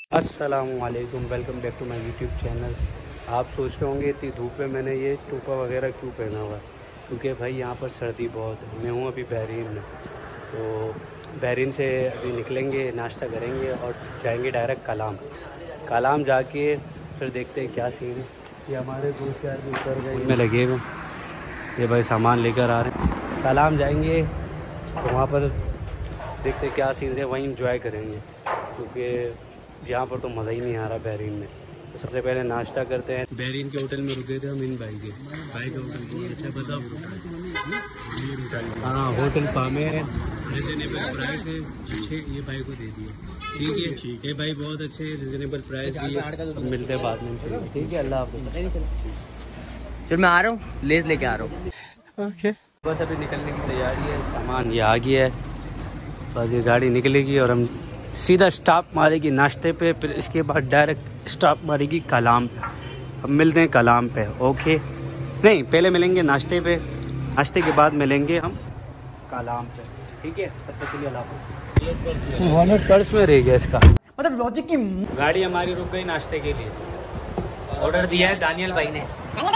अस्सलामुअलैकुम, welcome back to my YouTube channel. आप सोच रहे होंगे इतनी धूप में मैंने ये टोपा वगैरह क्यों पहना हुआ है, क्योंकि भाई यहाँ पर सर्दी बहुत है। मैं हूँ अभी बहरीन में, तो बहरीन से अभी निकलेंगे, नाश्ता करेंगे और जाएंगे डायरेक्ट कलाम जाके फिर देखते हैं क्या सीन है। ये हमारे दोस्त यार भी उतर गए में लगे हुए, ये भाई सामान लेकर आ रहे हैं। कलाम जाएंगे तो वहाँ पर देखते हैं क्या सीन है, वहीं इंजॉय करेंगे, क्योंकि यहाँ पर तो मज़ा ही नहीं आ रहा बहरीन में। तो सबसे पहले नाश्ता करते हैं। बहरीन के होटल में रुके थे हम इन भाई के होटल बहुत अच्छा, बताओ। हाँ, होटल पामे है, रिजनेबल प्राइस है। ये भाई को दे दिए, ठीक है ये भाई बहुत अच्छे रिजनेबल प्राइस दिए। मिलते हैं बाद में, ठीक है, अल्लाह हाफ़िज़। चल मैं आ रहा हूँ, लेस लेके आ रहा हूँ। ओके, बस अभी निकलने की तैयारी है, सामान ये आ गया है, बस ये गाड़ी निकलेगी और हम सीधा स्टॉप मारेगी नाश्ते पे, फिर इसके बाद डायरेक्ट स्टॉप मारेगी कलाम पे। अब मिलते हैं कलाम पे, ओके। नहीं, पहले मिलेंगे नाश्ते पे, नाश्ते के बाद मिलेंगे हम कलाम पे, ठीक है। तब तक के लिए अल्लाह हाफ़िज़। वॉलेट पर्स में रह गया इसका, मतलब लॉजिक की। गाड़ी हमारी रुक गई नाश्ते के लिए। ऑर्डर दिया है दानियल भाई ने।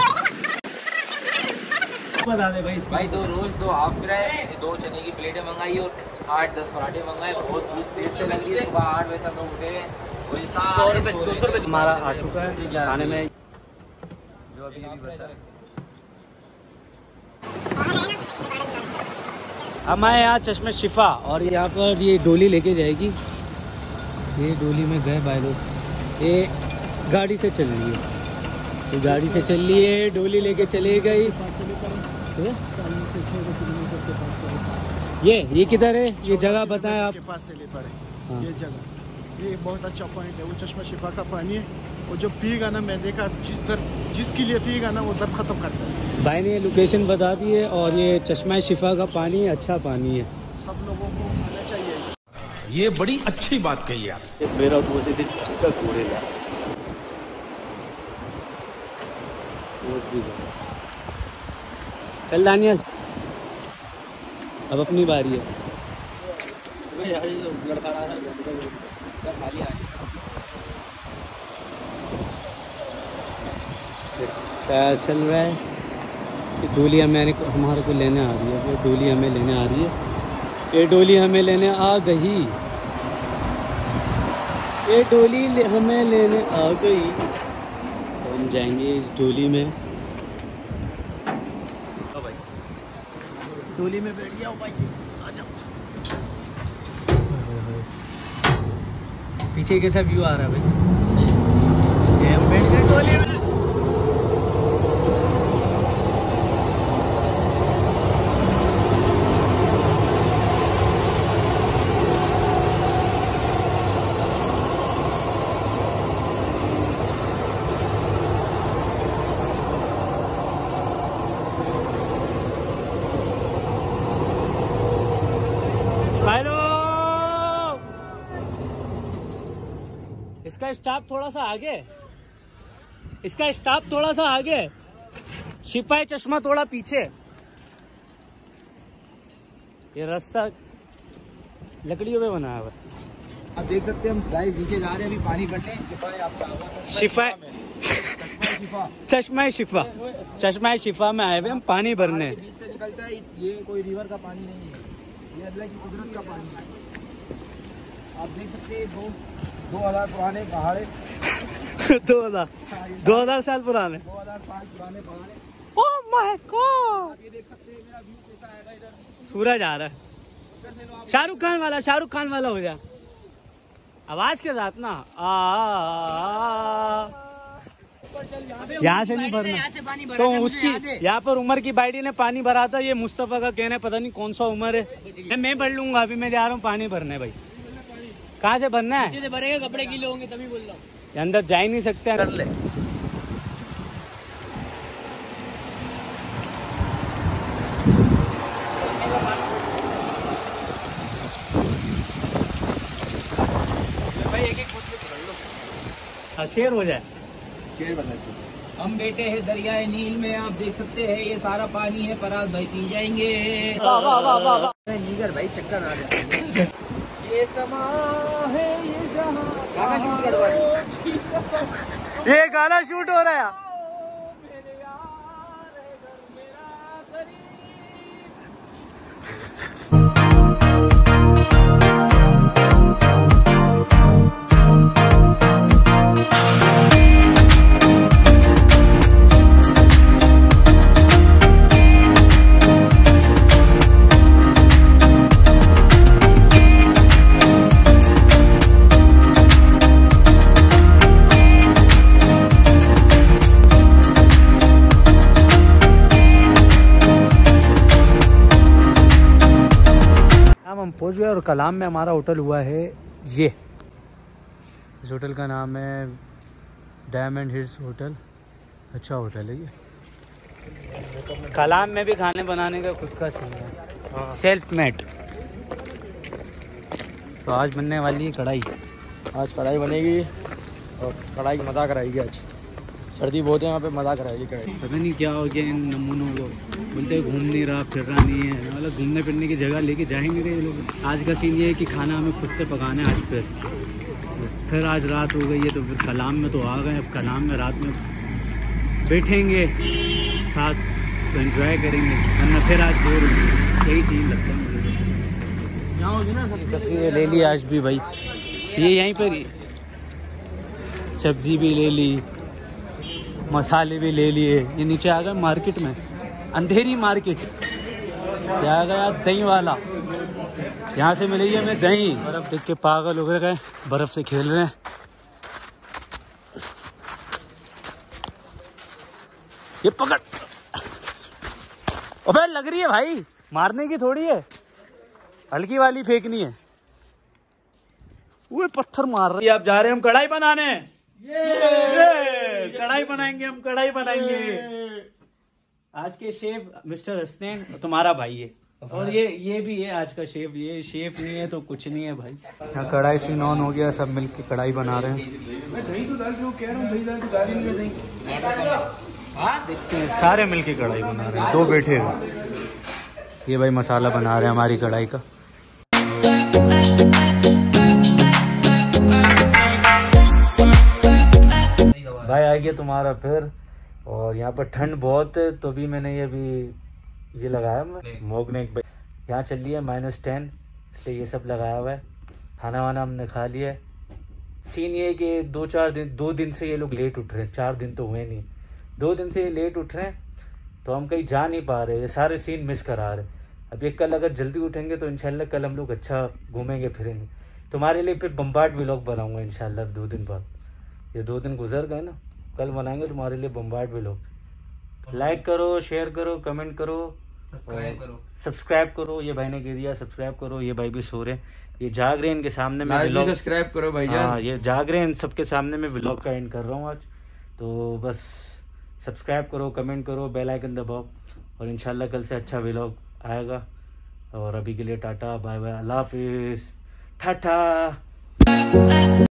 बता दे भाई, भाई 2 रोज 2 हाफ फ्राई, 2 चने की प्लेटें मंगाई और 8-10 पराठे मंगाए। बहुत भूख तेज से लग रही है, सुबह 8 बजे तक लोग उठे हुए। 200 रुपये हमारा आ चुका है खाने में, जो अभी हमारे यहाँ चश्मे शिफा, और यहाँ पर ये डोली लेके जाएगी। ये डोली में गए भाई लोग, ये गाड़ी से चल रही है, ये गाड़ी से चल रही है, डोली लेके चले गई। ये किधर है, ये जगह बताएं आप। के पास से ले पड़े। हाँ। ये जगह, ये बहुत अच्छा पॉइंट है, वो चश्मा शिफा का पानी है। वो जो पिएगा ना, मैं देखा जिसके लिए पिएगा ना, वो दर्द खत्म करता है। भाई ने लोकेशन बता दी है, और ये चश्मा शिफा का पानी अच्छा पानी है, सब लोगों को आना चाहिए। ये बड़ी अच्छी बात कही आप। मेरा दोस्त चल दानियल, अब अपनी बारी है। क्या चल रहा है कि डोली हमारे को लेने आ रही है, ये डोली हमें लेने आ रही है, ये डोली हमें लेने आ गई, ये डोली हमें लेने आ गई। तो हम जाएंगे इस डोली में। डोली में बैठ गया भाई, आ जाओ। पीछे कैसा व्यू आ रहा है भाई, हम बैठ गए डोली में। इसका स्टॉप थोड़ा सा आगे, इसका स्टॉप थोड़ा सा आगे, शिफा चश्मा थोड़ा पीछे। ये रास्ता लकड़ियों पे बना हुआ है। आप देख सकते हैं, हम गाइस नीचे जा रहे हैं अभी पानी भरने। चश्मा शिफा में आए हुए हम पानी भरने। बीच से निकलता है, ये कोई रिवर का पानी नहीं है, ये अल्लाह की कुदरत का पानी है। आप देख सकते हैं 2000 पुराने पहाड़ है। 2000 साल पुराने, 2000 साल पुराने पहाड़ है। ओह माय गॉड, आप ये देख सकते हैं मेरा व्यू कैसा आएगा इधर। सूरज आ रहा है। शाहरुख खान वाला हो जा, आवाज के साथ ना। यहाँ से नहीं भरना, तो उसकी यहाँ पर उमर की बाइडी ने पानी भरा था। ये मुस्तफा का कहना है, पता नहीं कौन सा उमर है। मैं भर लूंगा, अभी मैं जा रहा हूँ पानी भरने। भाई कहाँ से भरना है? से भरेगा, कपड़े गीले होंगे तभी बोल रहा हूँ। अंदर जा ही नहीं सकते। कर ले भाई, एक शेर हो जाए। शेर बता। हम बैठे हैं दरियाए नील में, आप देख सकते हैं ये सारा पानी है, फराज भाई पी जाएंगे। नीगर भाई चक्कर आ रहा है। ये ये समा है ये जहां। गाना शूट करवा दो। ये गाना शूट हो रहा है। मेरे यार है घर मेरा करीब। हम पहुंच गए और कलाम में हमारा होटल हुआ है ये। इस होटल का नाम है डायमंड हिल्स होटल। अच्छा होटल है ये। कलाम में भी खाने बनाने का खुद का सीन है, सेल्फ मेड। तो आज बनने वाली है कढ़ाई। आज कढ़ाई बनेगी और कढ़ाई मज़ा कराएगी। आज सर्दी बहुत है यहाँ पे, मज़ा कराएगी कढ़ाई। पता नहीं क्या हो गया इन नमूनों को, बोलते घूम नहीं रहा फिर रहा नहीं है। मतलब घूमने फिरने की जगह लेके जाएंगे ये लोग। आज का सीन ये है कि खाना हमें खुद से पकाना है आज। फिर आज रात हो गई है तो फिर कलाम में तो आ गए। अब कलाम में रात में बैठेंगे साथ तो एंजॉय करेंगे, वरना फिर आज बोर होंगे। यही सीन लगता है मुझे। यहाँ होगी ना सब्जी ले ली आज भी भाई, ये यहीं पर ही सब्जी भी ले ली, मसाले भी ले लिए। ये नीचे आ गए मार्केट में, अंधेरी मार्केट। क्या आ गया दही वाला, यहाँ से मिलेगी हमें दही। बर्फ देख के पागल हो गए, बर्फ से खेल रहे हैं। ये पकड़, अबे लग रही है भाई, मारने की थोड़ी है, हल्की वाली फेंकनी है। वो पत्थर मार रही है। आप जा रहे हैं हम कढ़ाई बनाने। कढ़ाई बनाएंगे हम, कढ़ाई बनाएंगे। आज के शेफ मिस्टर हसनैन तुम्हारा भाई है, और ये भी है आज का शेफ। ये शेफ नहीं है तो कुछ नहीं है भाई। यहाँ कढ़ाई सीन ऑन हो गया, सब मिलके कढ़ाई बना रहे हैं। दही तो डाल के कह रहा हूँ, दही डाल के डाली नहीं दही। देखते हैं, सारे मिलके कढ़ाई बना रहे हैं, दो बैठे हैं। ये भाई मसाला बना रहे हैं हमारी कढ़ाई का। भाई आ गया तुम्हारा फिर, और यहाँ पर ठंड बहुत है तो भी मैंने ये लगाया मोगनेक। यहाँ चल रही है -10, इसलिए ये सब लगाया हुआ है। खाना वाना हमने खा लिया है। सीन ये है कि 2 दिन से ये लोग लेट उठ रहे हैं। 4 दिन तो हुए नहीं, 2 दिन से ये लेट उठ रहे हैं, तो हम कहीं जा नहीं पा रहे। ये सारे सीन मिस करा रहे। अब ये कल अगर जल्दी उठेंगे तो इंशाल्लाह कल हम लोग अच्छा घूमेंगे फिरेंगे। तुम्हारे लिए फिर बम्बार्ड व्लॉग बनाऊंगा इंशाल्लाह 2 दिन बाद। ये 2 दिन गुजर गए ना, कल बनाएंगे तुम्हारे लिए बम्बार्ड व्लॉग। लाइक करो, शेयर करो, कमेंट करो, सब्सक्राइब करो। ये भाई ने कह दिया सब्सक्राइब करो। ये भाई भी सो रहे, ये जाग रहे हैं, इनके सामने में व्लॉग। सब्सक्राइब करो भाईजान। हाँ, ये जाग रहे हैं, इन सबके सामने में व्लॉग का एंड कर रहा हूँ आज। तो बस सब्सक्राइब करो, कमेंट करो, बेल आइकन दबाओ, और इंशाल्लाह कल से अच्छा व्लॉग आएगा। और अभी के लिए टाटा बाय बाय, अल्लाह हाफिज़, टाटा।